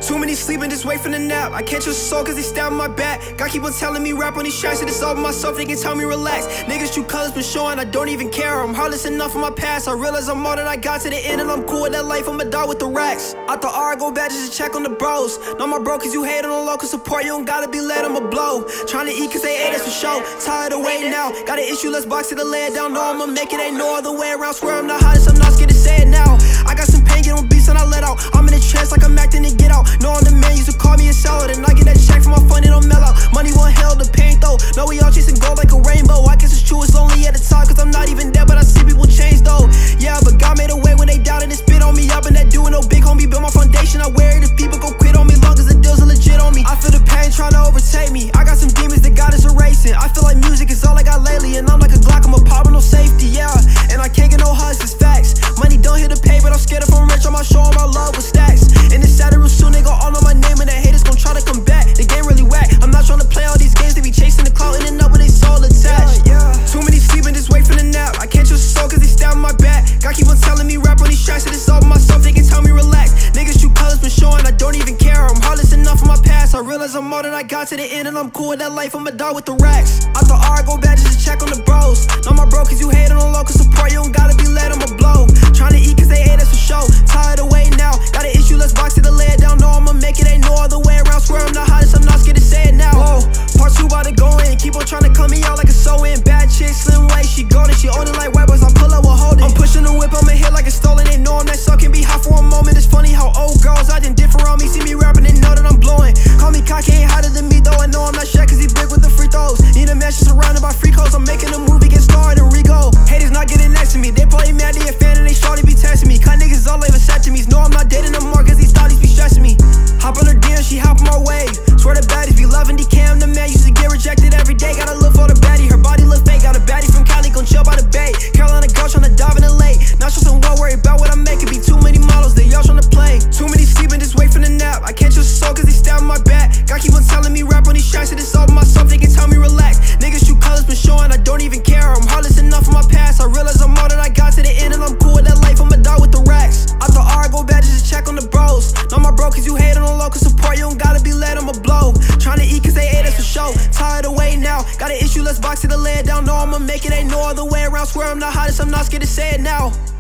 Too many sleeping, just wait for the nap. I can't trust a soul cause they stab my back. God keep on telling me rap on these tracks, and it's all myself, they can tell me relax. Niggas true colors been showing, I don't even care. I'm heartless enough for my past. I realize I'm all that I got to the end, and I'm cool with that life, I'ma die with the racks. Out the R, I go back just to check on the bros. Know my bro cause you hate on the local support, you don't gotta be led, I'ma blow. Tryna eat cause they ate us for show. Tired of waiting now, got an issue, let's box it and lay it down. No, I'ma make it, ain't no other way around. Swear I'm the hottest, I'm not scared to say it now. I got some pain, get on beats and I let out. I'm in a trance like I'm acting to get out. No, I'm the man, used to call me a seller, and I get that check from my fund, it don't melt out. Money won't hell, the pain though. No, we all chasing gold like a rainbow. I guess it's true, it's lonely at the top cause I'm not even there, but I see people change though. Yeah, but God made a way when they doubted and spit on me. I've been that doing no big homie, build my foundation. I wear it if people go quit on me, long as the deals are legit on me. I feel the pain trying to overtake me. I got some demons that God is erasing. I feel like music is all I got lately, and I'm like a Glock, I'm a pop with no safety, yeah. And I can't get no hugs, it's facts. Money don't hit the pay, but I'm scared if I'm rich, I'ma show all my love with stacks. And it's sad real soon, they gon' all know my name, and the haters gon' try to come back. The game really whack, I'm not trying to play all these games. They be chasing the clout and end up with they soul attached. Too many sleeping, just wait for the nap. I can't trust a soul cause they stab my back. God keep on telling me rap on these tracks, and it's all myself, they can tell me relax. Niggas true colors been showing, I don't even care. I'm heartless enough for my past. I realize I'm all that I got to the end, and I'm cool with that life, I'ma die with the racks. Out the R, I go back just to check on the bros. Know my bro cause you hate on the local support, you don't gotta be led, I'ma blow. Tryna eat cause they hate us for show. Tired of waiting now, got an issue, let's box it and lay it down. No, I'ma make it, ain't no other way around. Swear I'm the hottest, I'm not scared to say it now. Whoa, part 2 about to go in. Keep on trying to cut me out like a sew-in. Bad chick, slim waist, she golden, she own it like white boys, I pull up, we'll hold it. I'm pushing the whip, I'ma hit like it's stolen. They know I'm that sucking, be hot for a moment. It's funny how old girls acting different around me, see me rapping, they know that I'm blowing. Call me cocky, ain't hotter than me though. I know I'm not Shaq cause he big with the free throws. Need a match surrounded by free codes. I'm making a movie, get started and re-go. Haters not getting next to me, they probably mad they a fan and they shorty be testing me. Cut niggas all over set to me. No, I'm not dating no more cause these thotties be stressing me. Hop on her DM, she hop on my wave. Swear the baddies be loving DK, I'm the man. Used to get rejected every day, gotta look for the baddie. Her body look fake, got a baddie from Cali, gon' chill by the bay. Carolina girl tryna dive in the lake. Not sure some worry about what I make. It be too many models, they all tryna play. Too many sleeping, just wait for the nap. I can't trust a soul cause they stab my back. God keep on telling me rap on these tracks, and it's all myself, they can tell me relax. Niggas true colors been showing, I don't even care. I'm heartless enough for my past. I realize I'm all that I got to the end, and I'm cool with that life, I'ma die with the racks. Out the R, I go back just to check on the bros. Know my bro cause you hate on the local support, you don't gotta be led, I'ma blow. Tryna eat cause they ate us for show. Tired of waiting now, got an issue, let's box it and lay it down. No, I'ma make it, ain't no other way around. Swear I'm the hottest, I'm not scared to say it now.